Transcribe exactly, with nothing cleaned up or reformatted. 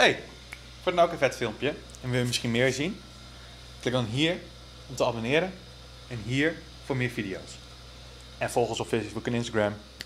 hey, vond je nou ook een vet filmpje en wil je misschien meer zien? Klik dan hier om te abonneren en hier voor meer video's. En volg ons op Facebook en Instagram.